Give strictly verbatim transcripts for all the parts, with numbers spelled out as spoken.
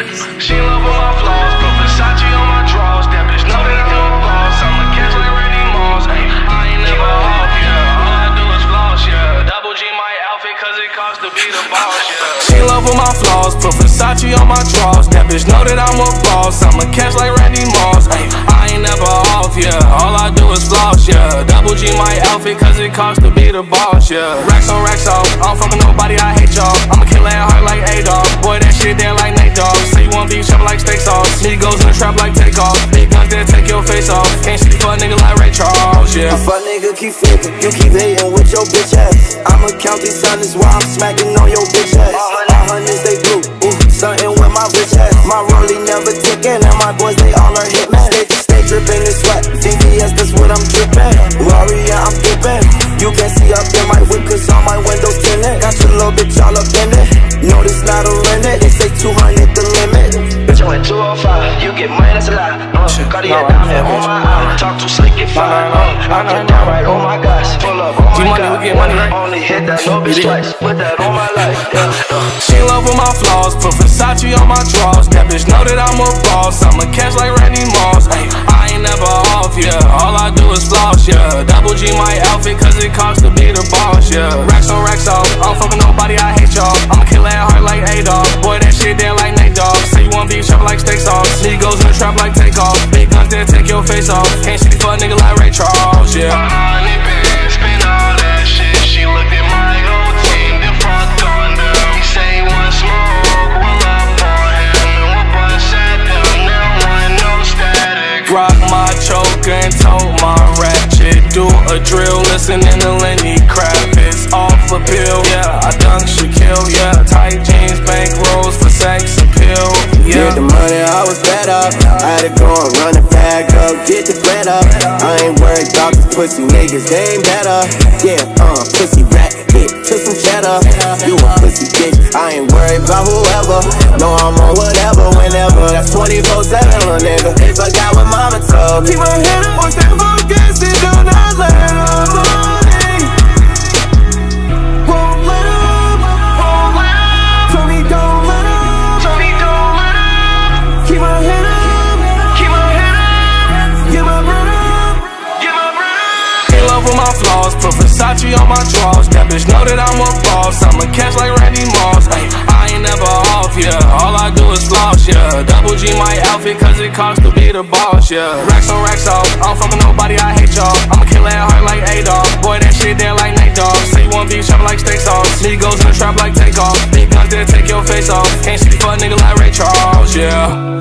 She in love with my flaws, put Versace on my drawers. That bitch know that I'm a boss. I'm a catch like Randy Moss. Ay, I ain't never off, yeah. All I do is floss, yeah. Double G my outfit, cause it costs to be the boss, yeah. She in love with my flaws, put Versace on my drawers. That bitch know that I'm a boss. I'm a catch like Randy Moss. Ay, I ain't never off, yeah. All I do is floss, yeah. Double G my outfit, cause it costs to be the boss, yeah. Racks on racks off, I don't fuck with nobody, I hate y'all. I'ma kill that heart like A-Dog. Boy, that shit there like Nate Dogg. Say you want beef, chop like steak sauce. Nigga goes in the trap like Takeoff. Big guns there, take your face off. Can't shoot for a nigga like Ray Charles, yeah. If a nigga keep flipping, you keep hating with your bitch ass. I'ma count these hundreds while I'm smacking on your bitch ass. All hundreds they blue, ooh, something with my bitch ass. My rollie never ticking, and my boys they all are hitmen. Stay, stay dripping in sweat, V V S, that's what I'm dripping. Warrior, I'm dipping. You can see up in my whip, cause all my windows tinted. Got your little bitch all up in it. No, this not a limit, they say two hundred the limit. Bitch, I went two oh five, you get money, that's a lie. Uh, Cartier diamond on my eye, talk too slick, get fine. Uh, I get down right on my guys, pull up on my money, we get money, right? Only hit that no bitch twice, put that on my life, yeah, uh. She in love with my flaws, put Versace on my drawers. That bitch know that I'm a boss. I'm a catch like Randy Moss. Ay, I ain't never off, yeah. All I do is floss, yeah. Double G my outfit, cause it costs to be the boss, yeah. Racks on racks off, I don't fuck with nobody, I hate y'all. I'ma kill that heart like A-Dog. Boy, that shit there like Nate Dogg. Say you want beef, chop like steak sauce. Nigga goes in the trap like Takeoff. Big guns there, take your face off. Can't shoot for a nigga like Ray Charles, yeah. Honey been spend all that shit. She looked at my old team, then fucked on them. Say one smoke, roll up on him, and we'll bust at them. Now one no static. Rock my choker and tote my ratchet. Do a drill, listening to Lenny Kravitz. Off a pill, yeah. I dunk Shaquille, yeah. Tight jeans, bank rolls for sex appeal, yeah. Get the money, I was fed up. I had to go and run the bag up, get the bread up. I ain't worried about these pussy niggas, they ain't better. Yeah, uh, pussy rat, hit to some cheddar. You a pussy bitch, I ain't worried about whoever. No, I'm on whatever, whenever. That's twenty-four seven, little nigga. They forgot what mama told me. Keep my head up, watch that focus, and do not let up on me. Won't let up, won't let up. Told me don't let up, told me don't let up. Keep my head up, keep my head up. Get my bread up, get my bread up. In love with my flaws, put Versace on my drawers. That bitch know that I'm a boss. I'm a catch like Randy Moss. Ay, I ain't never off, yeah. All I do is floss, yeah. Double G my outfit, cause it costs to be the boss, yeah. Racks on racks off, I don't fuck with nobody, I hate y'all. I'ma kill that heart like A-Dog. Boy, that shit there like Nate Dogg. Say you want beef, chop like steak sauce. Nigga goes in the trap like Takeoff. Big guns there, take your face off. Can't shoot for a nigga like Ray Charles, yeah.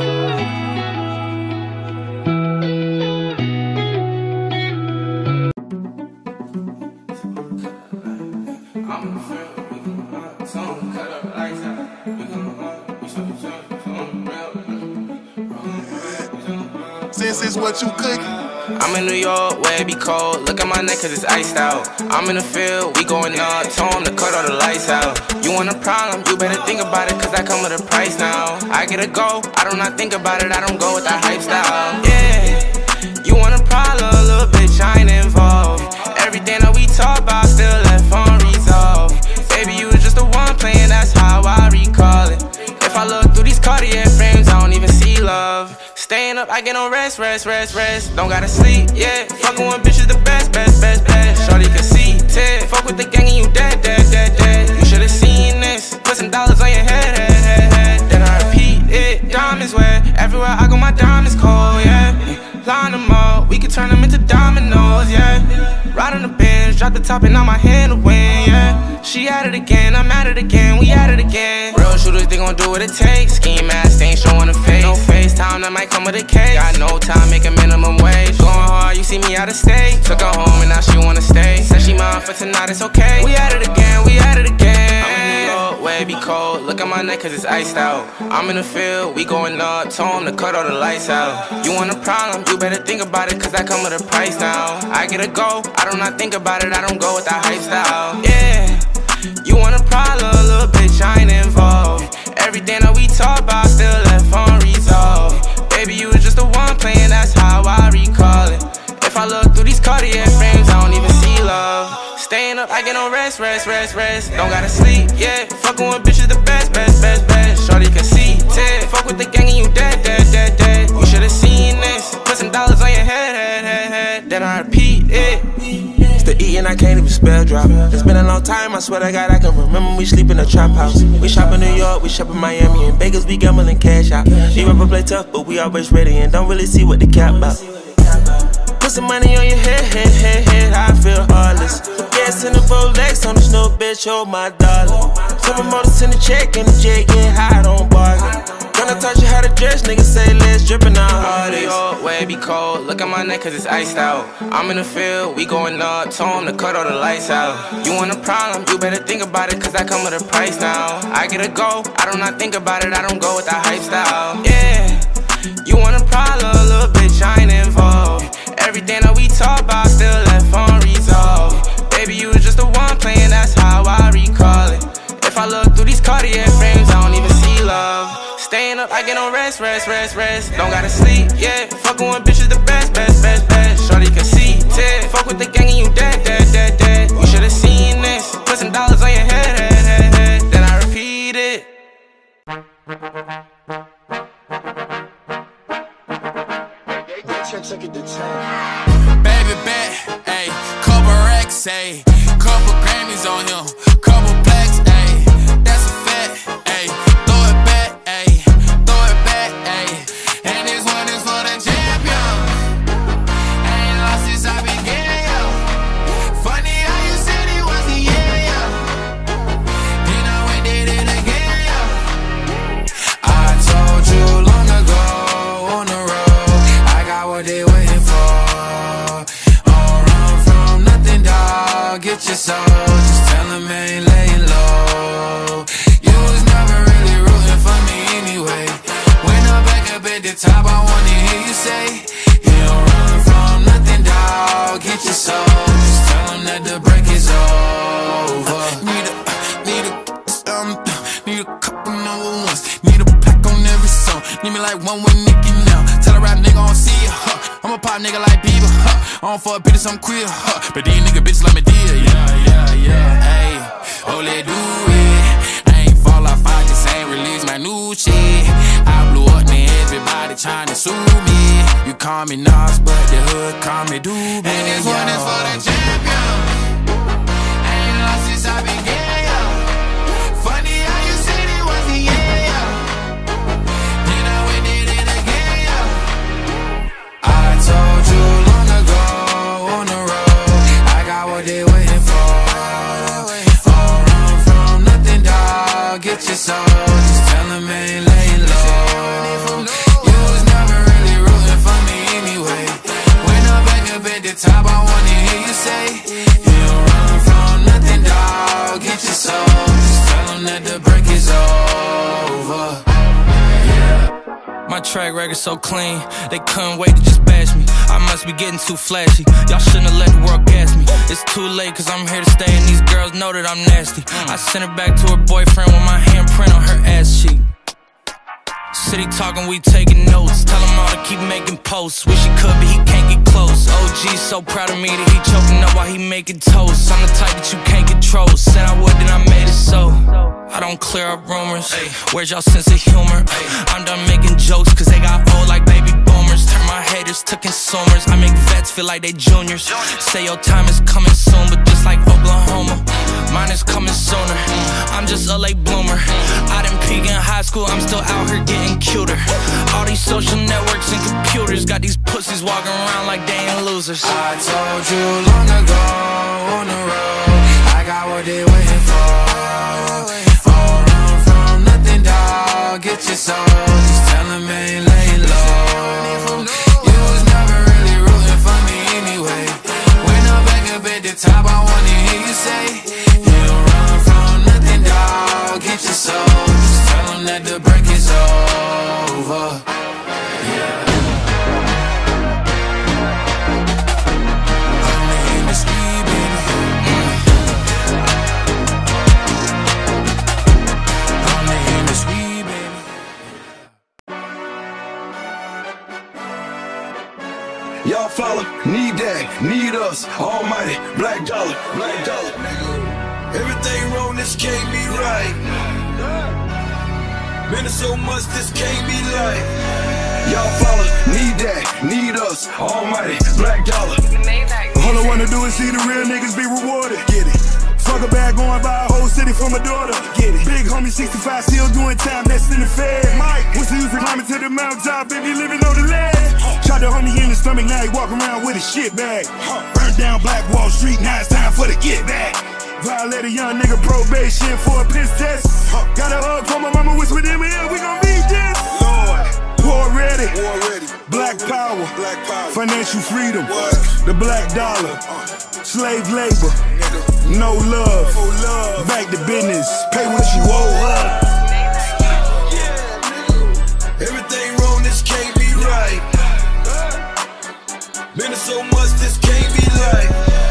This is what you cooking. I'm in New York, where it be cold. Look at my neck, cause it's iced out. I'm in the field, we going up. Told him to cut all the lights out. You want a problem, you better think about it, cause I come with a price now. I get a go, I do not think about it, I don't go with that hype style. Yeah, you want a problem, little bitch, I ain't involved. Everything that we talk about still left unresolved. Baby, you was just the one playing, that's how I recall it. If I look through these Cartier frames, I don't even see love. Staying up, I get no rest, rest, rest, rest. Don't gotta sleep, yeah. Fucking with bitches the best, best, best, best. Shorty can see, Ted. Fuck with the gang and you dead, dead, dead, dead. You should've seen this. Put some dollars on your head, head, head, head. Then I repeat it. Diamonds wet. Everywhere I go, my diamonds cold, yeah. Line them up, we can turn them into dominoes, yeah. Ride on the bench, drop the top and on my hand to win, yeah. She at it again, I'm at it again, we at it again. Real shooters, they gon' do what it takes. Scheme ass, they ain't showing a face. No FaceTime, that might come with a case. Got no time, make a minimum wage. Going hard, you see me out of state. Took her home and now she wanna stay. Said she mine for tonight, it's okay. We at it again, we at it again. I'm in New York, where it be cold. Look at my neck, cause it's iced out. I'm in the field, we going up. Told him to cut all the lights out. You want a problem, you better think about it, cause I come with a price now. I get a go, I do not think about it, I don't go with that hype style. Yeah, you want a problem, little bitch, I ain't involved. Everything that we talk about still left unresolved. Baby, you was just the one playing, that's how I recall it. If I look through these Cartier frames, I don't even see love. Staying up, I get no rest, rest, rest, rest. Don't gotta sleep, yeah. Fucking with bitches the best, best, best, best. Shorty can see, Ted. Fuck with the gang and you dead, dead, dead, dead. You should've seen this. Put some dollars on your head, head, head, head. Then I repeat it. It's the E and I can't even spell drop. It's been a long time, I swear to God I can remember we sleep in a trap house. We shop in New York, we shop in Miami. In Vegas we gambling cash out. We rapper play tough, but we always ready and don't really see what the cap about. Put some money on your head, head, head, head, I feel heartless. Gas in the Rolex on the snow, bitch, hold my dollar. Some promoters send a check and the jet get high, don't bargain. Gonna teach you how to dress, niggas say let's drippin' on hardest. Cold, where it be cold, look at my neck cause it's iced out. I'm in the field, we going up, told 'em to cut all the lights out. You want a problem, you better think about it cause I come with a price now. I get a go, I do not think about it, I don't go with the hype style. Yeah, you want a problem, little bitch, I ain't involved. Everything that we talk about still left unresolved. Baby, you was just the one playing, that's how I recall it. If I look through these Cartier frames, I don't even see love. Staying up, I get no rest, rest, rest, rest. Don't gotta sleep, yeah. Fucking with bitches the best, best, best, best. Shorty can see, Ted. Fuck with the gang and you dead, dead, dead, dead. You should've seen this. Put some dollars on your head, head, head, head. Then I repeat it. Baby bet, ayy, couple racks, ayy, couple Grammys on him, couple plaques, ayy, that's a fact, ayy, throw it back, ayy, throw it back, ayy, and this one is for the champion. I ain't lost since I began, yo. Funny how you said it was the year, yo. Then I went did it again, yo. I told you long ago on the road, I got what they waiting for. Get your soul, just tell him I ain't laying low. You was never really rooting for me anyway. When I'm back up at the top, I wanna hear you say, you don't run from nothing, dawg. Get your soul, just tell him that the break is over. Need a, need a, um, need a couple number ones. Need a pack on every song. Need me like one with Nicki now. Tell a rap nigga I don't see ya, huh. I'm a pop nigga like Bieber, huh. I don't fuck bitches, I'm queer, huh. But these nigga bitches like me dear, yeah, yeah, yeah. Ayy, oh let do it. I ain't fall off, I just ain't release my new shit. I blew up, man, everybody tryna sue me. You call me Nas, but the hood call me Doobie. And this one is for the champion. I ain't lost since I began, yo. Funny how you said it was the year, yo. Then I went did it again, yo. I told you long ago on the road, I got what they waiting for. Don't run from nothing, dawg. Get your soul, just tell him I ain't laying low. You was never really rooting for me anyway. When I'm back up at the top, I wanna hear you say, you don't run from nothing, dawg. Get your soul, just tell him that the break is over. My track record so clean, they couldn't wait to just bash me. I must be getting too flashy, y'all shouldn't have let the world gas me. It's too late cause I'm here to stay and these girls know that I'm nasty. I sent her back to her boyfriend with my handprint on her ass cheek. City talking, we taking notes. Tell him all to keep making posts. Wish he could, but he can't get close. O G's so proud of me that he choking up while he making toast. I'm the type that you can't control. Said I would, then I made it so. I don't clear up rumors. Where's y'all sense of humor? I'm done making jokes cause they got old like baby boomers. Turn my haters to consumers. I make vets feel like they juniors. Say your time is coming soon, but just like Oklahoma, mine is coming sooner. I'm just a late bloomer. I didn't peak in high school, I'm still out here getting cuter. All these social networks and computers got these pussies walking around like they ain't losers. I told you long ago on the road, I got what they waiting for. Don't run from nothing, dawg. Get your soul, just tell him I ain't laying low. You was never really rooting for me anyway. When I'm back up at the top, I wanna hear you say, you don't run from nothing, dawg. Get your soul, just tell him that the break is over. Yeah. Only in the street, baby. Only in the street, baby. Y'all follow, need that, need us, almighty, black dollar, black dollar. Everything wrong, this can't be right. Been so much, this can't be like. Y'all follow, need that, need us, almighty, black dollar. All I wanna do is see the real niggas be rewarded. Get it. Fuck a bag, going by a whole city for my daughter. Get it. Big homie sixty-five still doing time, that's in the fed. Mike, what's the use of climbing to the mountaintop if you living on the ledge? Shot the homie in the stomach, now he walk around with a shit bag. Burn down Black Wall Street, now it's time for the get back. Violate a young nigga probation for a piss test. Got a hug from my mama, whisper with him in, we gon' beat this. Lord, war ready, war ready. Black power, black power. Financial freedom, what? The black dollar, slave labor, no love, no love. Back to business, pay what you owe her. Everything wrong, this can't be right. Been so much, this can't be like.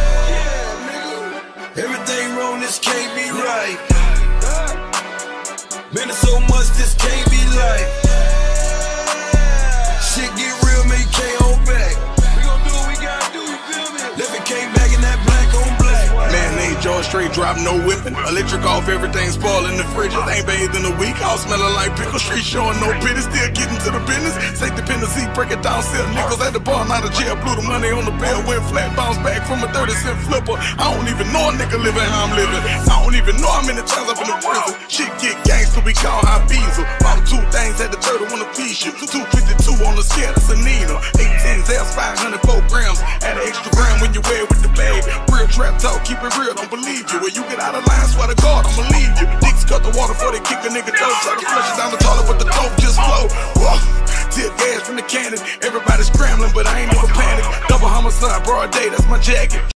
Everything wrong, this can't be right. Been so much, this can't be like. Shit get real, man, you can't hold back. We gon' do what we gotta do, you feel me? Left it came back in that black on black. Man named George, straight drop, no whipping. Electric off, everything spoiling the fridges. Ain't bathed in a week, all smelling like pickle street, showing no pity. Still getting to the business. Take dependency, break it down, sell nickels at the bar, out of jail. Blew the money on the bell, went flat, bounced back from a thirty cent flipper. I don't even know a nigga living how I'm living. I don't even know how many times I've been in prison. Shit get gangster, we call high diesel. Bought two things at the turtle, wanna piece you. two fifty-two on the scale, that's a needle. eighteen Z's, five hundred four grams. Add an extra gram when you wear it with the bag. Real trap talk, keep it real, don't believe you. When you get out of line, swear to God, I'ma leave you. Dicks cut the water before they kick a nigga toe. Try to flush it down the toilet, but the dope just flow. Whoa. Tear gas from the cannon. Everybody scrambling, but I ain't never panic. Double homicide, broad day, that's my jacket.